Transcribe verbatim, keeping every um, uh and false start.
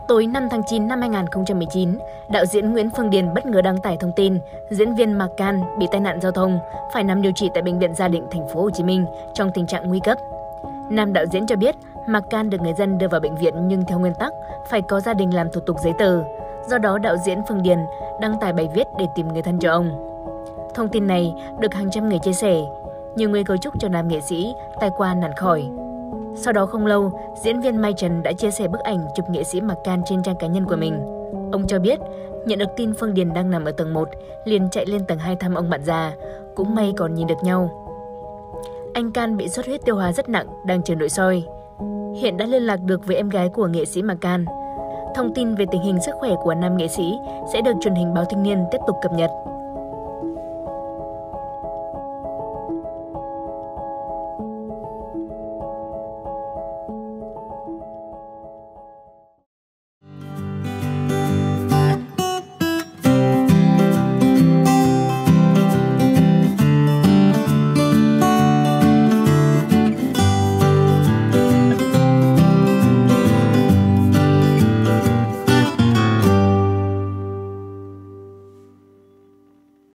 Tối năm tháng chín năm hai nghìn không trăm mười chín, đạo diễn Nguyễn Phương Điền bất ngờ đăng tải thông tin diễn viên Mạc Can bị tai nạn giao thông, phải nằm điều trị tại bệnh viện Gia Định, thành phố Hồ Chí Minh trong tình trạng nguy cấp. Nam đạo diễn cho biết Mạc Can được người dân đưa vào bệnh viện nhưng theo nguyên tắc phải có gia đình làm thủ tục giấy tờ. Do đó đạo diễn Phương Điền đăng tải bài viết để tìm người thân cho ông. Thông tin này được hàng trăm người chia sẻ. Nhiều người cầu chúc cho nam nghệ sĩ tai qua nạn khỏi. Sau đó không lâu, diễn viên Mai Trần đã chia sẻ bức ảnh chụp nghệ sĩ Mạc Can trên trang cá nhân của mình. Ông cho biết, nhận được tin Phương Điền đang nằm ở tầng một, liền chạy lên tầng hai thăm ông bạn già, cũng may còn nhìn được nhau. Anh Can bị xuất huyết tiêu hóa rất nặng, đang chờ nội soi. Hiện đã liên lạc được với em gái của nghệ sĩ Mạc Can. Thông tin về tình hình sức khỏe của nam nghệ sĩ sẽ được truyền hình Báo Thanh Niên tiếp tục cập nhật.